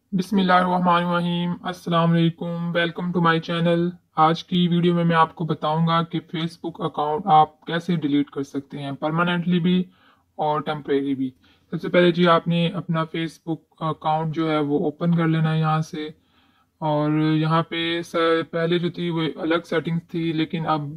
बिस्मिल्लाहिर्रहमानिर्रहीम। अस्सलाम वालेकुम, वेलकम टू माय चैनल। आज की वीडियो में मैं आपको बताऊंगा कि फेसबुक अकाउंट आप कैसे डिलीट कर सकते हैं, परमानेंटली भी और टेम्परेरी भी। सबसे पहले जी आपने अपना फेसबुक अकाउंट जो है वो ओपन कर लेना है यहाँ से। और यहाँ पे पहले जो थी वो अलग सेटिंग्स थी, लेकिन अब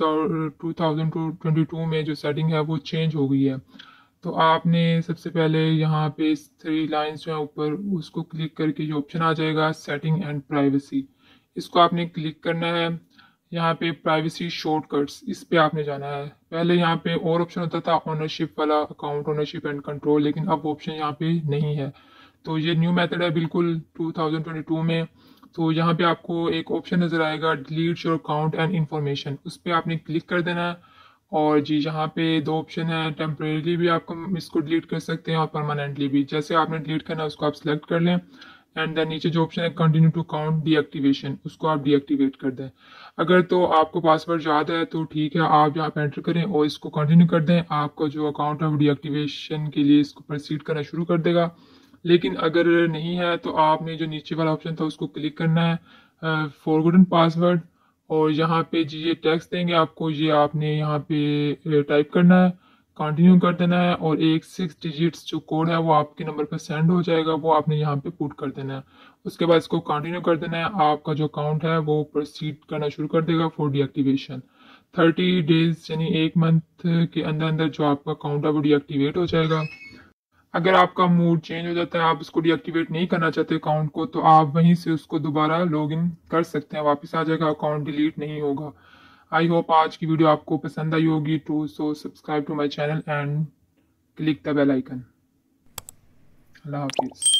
2022 में जो सेटिंग है वो चेंज हो गई है। तो आपने सबसे पहले यहाँ पे इस थ्री लाइंस जो है ऊपर, उसको क्लिक करके जो ऑप्शन आ जाएगा सेटिंग एंड प्राइवेसी, इसको आपने क्लिक करना है। यहाँ पे प्राइवेसी शॉर्टकट्स, इस पे आपने जाना है। पहले यहाँ पे और ऑप्शन होता था ओनरशिप वाला, अकाउंट ओनरशिप एंड कंट्रोल, लेकिन अब ऑप्शन यहाँ पे नहीं है। तो ये न्यू मेथड है बिल्कुल 2022 में। तो यहाँ पे आपको एक ऑप्शन नजर आएगा delete your account and information, उस पर आपने क्लिक कर देना है। और जी यहाँ पे दो ऑप्शन है, टेम्परेरी भी आपको इसको डिलीट कर सकते हैं और परमानेंटली भी। जैसे आपने डिलीट करना है उसको आप सिलेक्ट कर लें, एंड देन नीचे जो ऑप्शन है कंटिन्यू टू काउंट डीएक्टिवेशन, उसको आप डीएक्टिवेट कर दें। अगर तो आपको पासवर्ड याद है तो ठीक है, आप यहाँ पे एंटर करें और इसको कंटिन्यू कर दें। आपका जो अकाउंट है वो डीएक्टिवेशन के लिए इसको प्रोसीड करना शुरू कर देगा। लेकिन अगर नहीं है तो आपने जो नीचे वाला ऑप्शन था उसको क्लिक करना है फॉरगॉटन पासवर्ड, और यहाँ पे जी ये टेक्स्ट देंगे आपको, ये आपने यहाँ पे टाइप करना है, कंटिन्यू कर देना है, और एक 6 डिजिट्स जो कोड है वो आपके नंबर पर सेंड हो जाएगा, वो आपने यहाँ पे पुट कर देना है। उसके बाद इसको कंटिन्यू कर देना है। आपका जो अकाउंट है वो प्रोसीड करना शुरू कर देगा फॉर डीएक्टिवेशन। 30 डेज यानी 1 मंथ के अंदर अंदर जो आपका अकाउंट है वो डीएक्टिवेट हो जाएगा। अगर आपका मूड चेंज हो जाता है, आप उसको डीएक्टिवेट नहीं करना चाहते अकाउंट को, तो आप वहीं से उसको दोबारा लॉग इन कर सकते हैं, वापस आ जाएगा, अकाउंट डिलीट नहीं होगा। आई होप आज की वीडियो आपको पसंद आई होगी। To so subscribe to my channel and click the bell icon. अल्लाह हाफिज़।